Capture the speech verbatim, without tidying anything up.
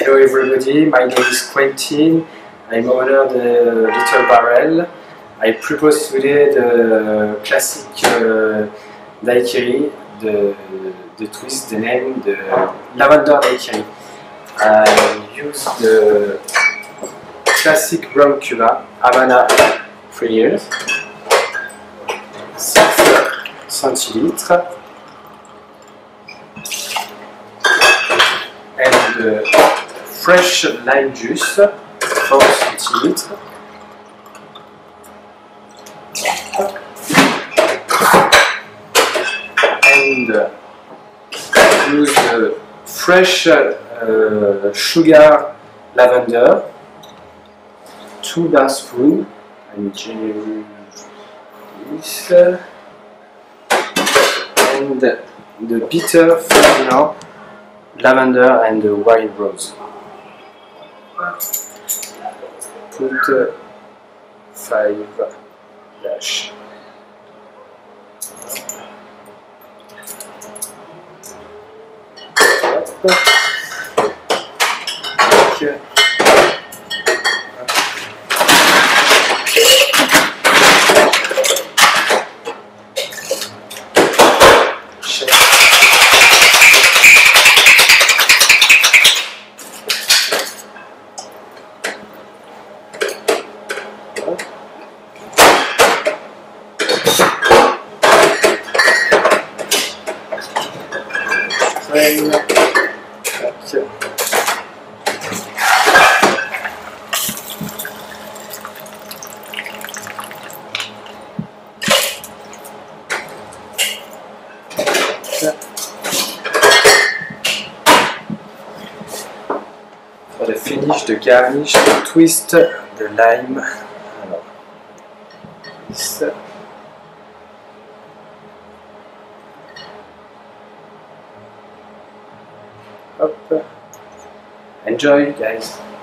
Hello everybody, my name is Quentin. I'm owner of the Little Barrel. I propose today the classic uh, daiquiri, the, the twist, the name, the Lavender Daiquiri. I use the classic brown Cuba, Havana three years, six centiliters, and uh, fresh lime juice, four centiliters, and uh, use uh, fresh uh, sugar lavender, two tablespoons, and generally this, uh, and the bitter flavor lavender and the white rose. Put uh, five dash. Okay. For the finish, the garnish, the twist, the lime. Alors, ça. Hop. Enjoy, guys.